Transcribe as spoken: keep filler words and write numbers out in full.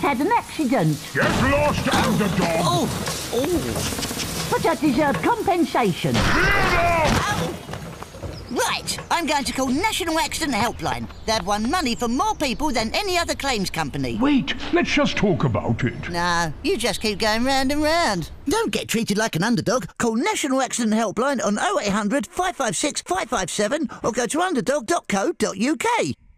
had an accident. Get lost, underdog! Oh! Oh! But I deserve compensation. Right, I'm going to call National Accident Helpline. They've won money for more people than any other claims company. Wait, let's just talk about it. No, you just keep going round and round. Don't get treated like an underdog. Call National Accident Helpline on oh eight hundred, five five six, five five seven or go to underdog dot co dot U K.